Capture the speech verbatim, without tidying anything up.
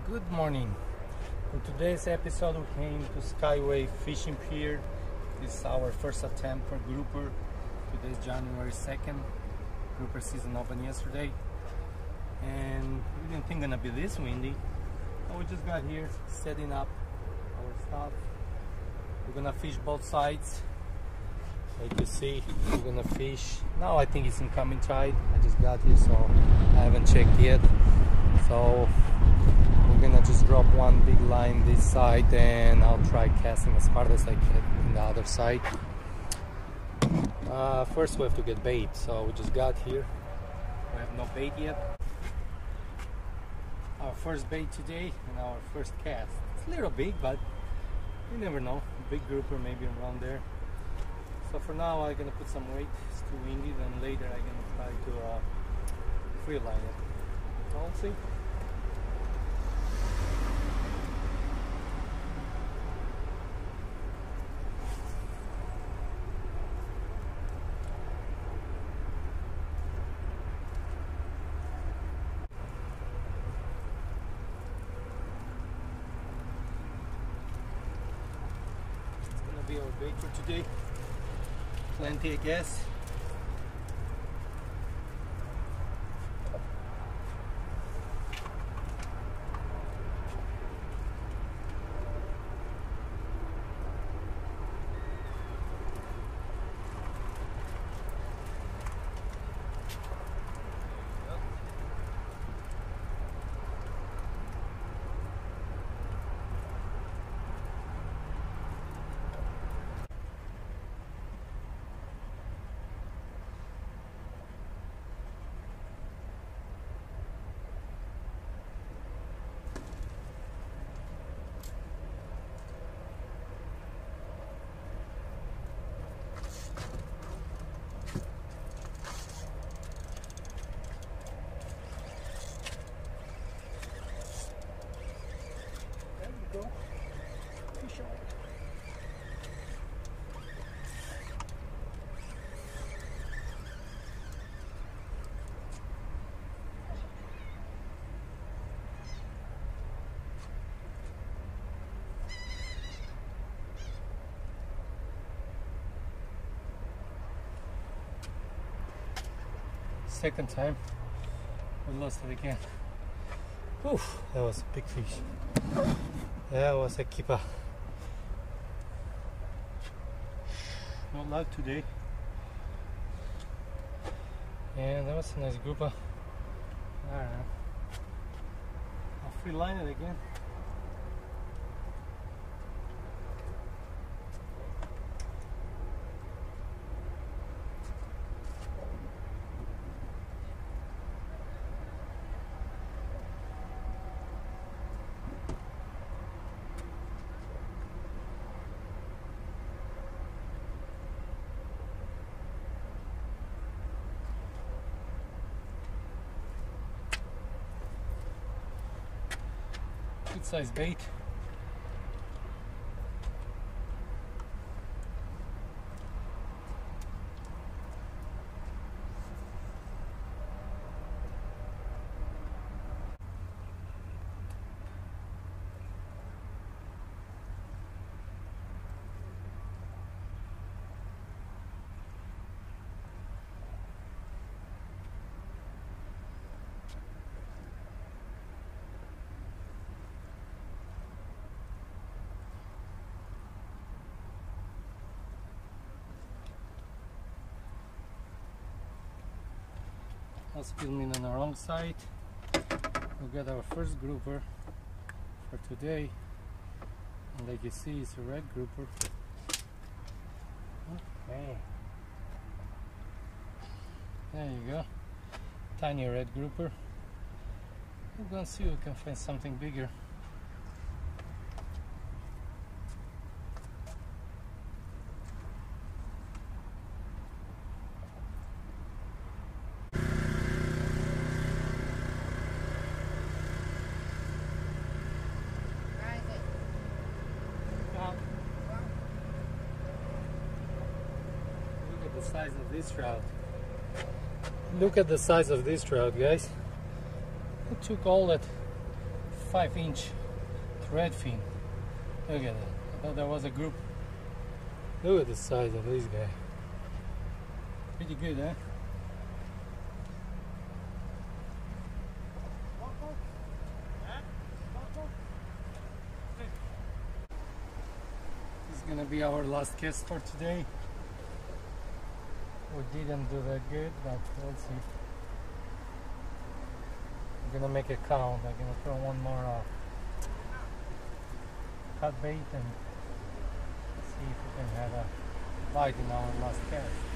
Good morning. In today's episode we came to Skyway Fishing Pier. This is our first attempt for grouper. Today is January second. Grouper season opened yesterday. And we didn't think it was gonna be this windy. So we just got here setting up our stuff. We're gonna fish both sides. Like you see, we're gonna fish. Now I think it's incoming tide. I just got here so I haven't checked yet. So we're gonna just drop one big line this side and I'll try casting as hard as I can in the other side. Uh, first we have to get bait, so we just got here. We have no bait yet. Our first bait today and our first cast. It's a little big, but you never know. Big grouper maybe around there. So for now I'm gonna put some weight. It's too windy. Then later I'm gonna try to uh, free line it. So we'll see. Be our bait for today. Plenty, I guess. Second time we lost it again. Oof, that was a big fish. That was a keeper. No luck today. And that was a nice grouper. I don't know. I'll free line it again. Good size bait. I'll film in on the wrong side. We got our first grouper for today, and like you see, it's a red grouper. Okay, there you go, tiny red grouper. We're gonna see if we can find something bigger. Size of this trout. Look at the size of this trout, guys. I took all that twenty-five inch threadfin. Look at that. I thought there was a group. Look at the size of this guy. Pretty good, eh? This is gonna be our last cast for today. We didn't do that good, but we'll see. I'm gonna make a count. I'm gonna throw one more uh, cut bait and see if we can have a bite in our last cast.